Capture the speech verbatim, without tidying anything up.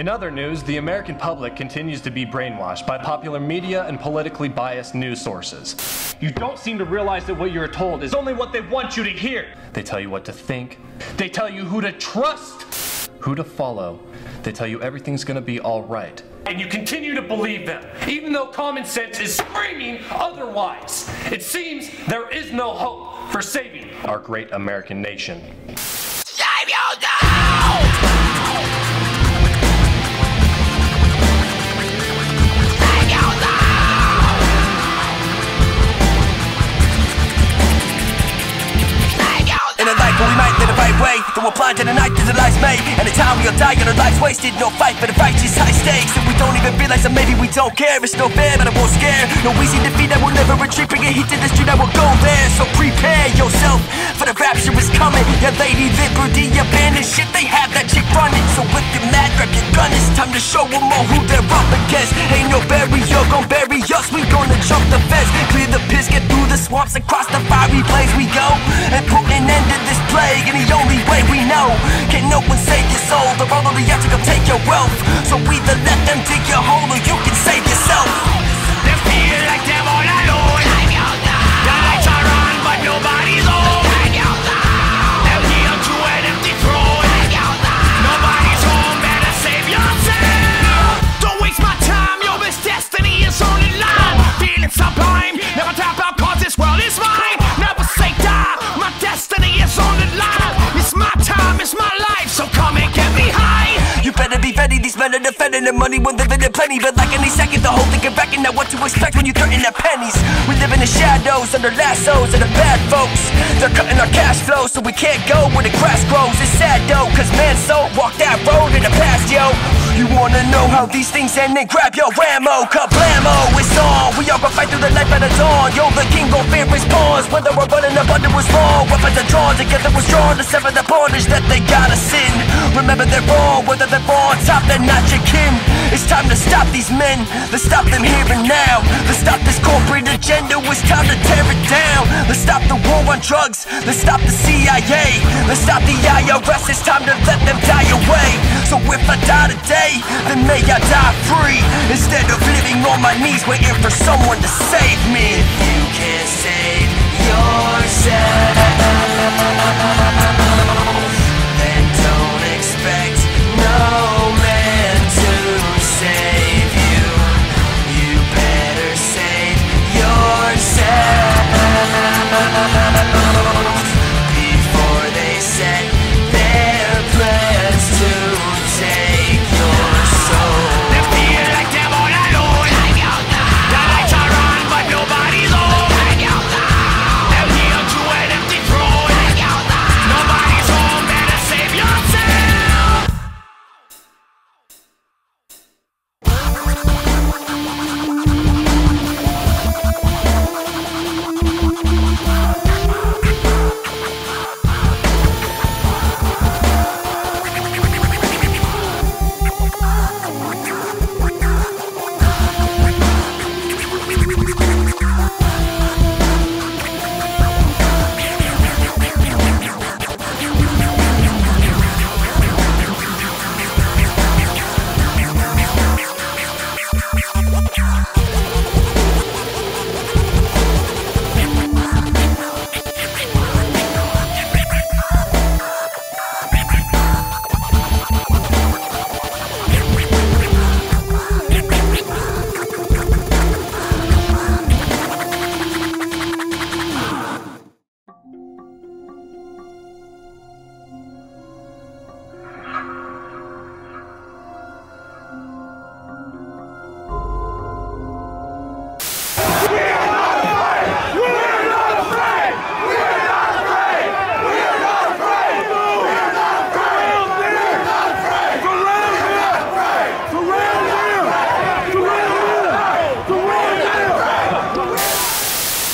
In other news, the American public continues to be brainwashed by popular media and politically biased news sources. You don't seem to realize that what you're told is only what they want you to hear. They tell you what to think. They tell you who to trust, who to follow. They tell you everything's gonna be all right. And you continue to believe them, even though common sense is screaming otherwise. It seems there is no hope for saving our great American nation. Save you now! In a life where we might live the right way, then we're blind to the night that the lies made. And the time we'll die and our lives wasted. No fight but a righteous high stakes. And we don't even realize that maybe we don't care. It's no fair, but I won't scare. No easy defeat, I will never retreat. Bring a heat to the street, I will go there. So prepare yourself, for the rapture is coming. Your lady liberty abandoned shit, they have that chick running. So if you're mad, grab your gun, it's time to show them all who they're up against. Ain't no barrier, gon' bury us, we gonna jump the fence. Clear the piss, get through the swamps, across the fiery blaze we go. And put an end to this plague in the only way we know. Can no one save your soul? The road of the earth to come take your wealth. So either let them dig your hole or you can save yourself. They feel like they're all alone. The lights are on but nobody's home. They're here to an empty throne. Nobody's home, better save yourself. Don't waste my time, your best destiny is on the line. Feeling sublime, never tap out cause this world is mine. Never say die, my destiny is on the line. It's my time, it's my life, so come and get me high. You better be ready, these men are defending their money when living in plenty. But like any second, the whole thing can reckon at what to expect when you threaten their pennies. We live in the shadows, under lassos of the bad folks. They're cutting our cash flow, so we can't go where the grass grows. It's sad though, cause man so walk that road in the past, yo. You wanna know how these things end, then grab your ammo. Kablamo, it's on, we all gon' fight through the night by the dawn. Yo, the king gon' fear his pawns. Whether we're running up under was wrong. Weapons are drawn, together we're strong to sever the bondage that they got us in. Remember they're wrong, whether they're on top, they're not your kin. It's time to stop these men, let's stop them here and now. Let's stop this corporate agenda, it's time to tear it down. Let's stop the war on drugs, let's stop the C I A. Let's stop the I R S, it's time to let them die away. So if I die today, then may I die free, instead of living on my knees waiting for someone to save me. If you can't save yourself,